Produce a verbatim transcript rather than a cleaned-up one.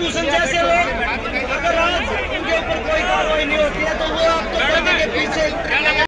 भूषण जैसे लोग अगर आज उनके ऊपर कोई कार्रवाई नहीं होती है तो वो आप तो के पीछे